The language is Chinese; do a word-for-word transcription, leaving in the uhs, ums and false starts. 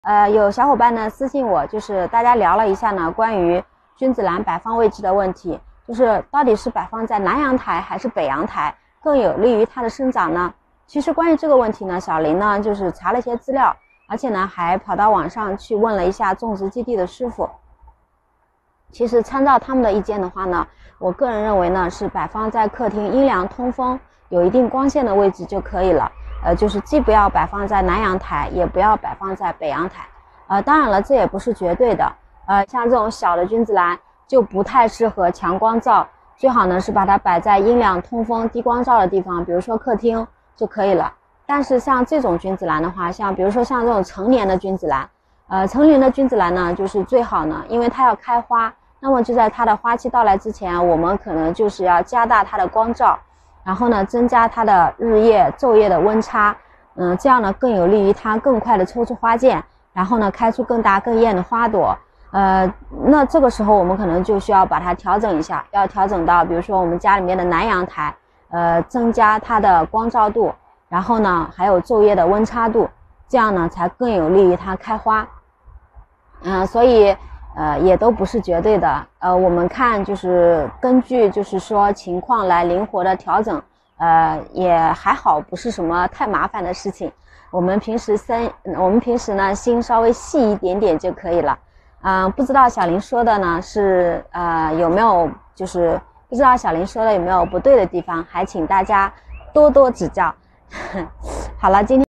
呃，有小伙伴呢私信我，就是大家聊了一下呢关于君子兰摆放位置的问题，就是到底是摆放在南阳台还是北阳台更有利于它的生长呢？其实关于这个问题呢，小林呢就是查了一些资料，而且呢还跑到网上去问了一下种植基地的师傅。其实参照他们的意见的话呢，我个人认为呢是摆放在客厅阴凉通风、有一定光线的位置就可以了。呃，就是既不要摆放在南阳台，也不要摆放在北阳台。呃，当然了，这也不是绝对的。呃，像这种小的君子兰就不太适合强光照，最好呢是把它摆在阴凉通风、低光照的地方，比如说客厅就可以了。但是像这种君子兰的话，像比如说像这种成年的君子兰，呃，成年的君子兰呢，就是最好呢，因为它要开花，那么就在它的花期到来之前，我们可能就是要加大它的光照。然后呢，增加它的日夜昼夜的温差，嗯，这样呢更有利于它更快的抽出花剑，然后呢开出更大更艳的花朵。呃，那这个时候我们可能就需要把它调整一下，要调整到比如说我们家里面的南阳台，呃，增加它的光照度，然后呢还有昼夜的温差度，这样呢才更有利于它开花。嗯、呃，所以。呃，也都不是绝对的，呃，我们看就是根据就是说情况来灵活的调整，呃，也还好，不是什么太麻烦的事情。我们平时心，我们平时呢心稍微细一点点就可以了。嗯、呃，不知道小林说的呢是呃有没有就是不知道小林说的有没有不对的地方，还请大家多多指教。好了，今天。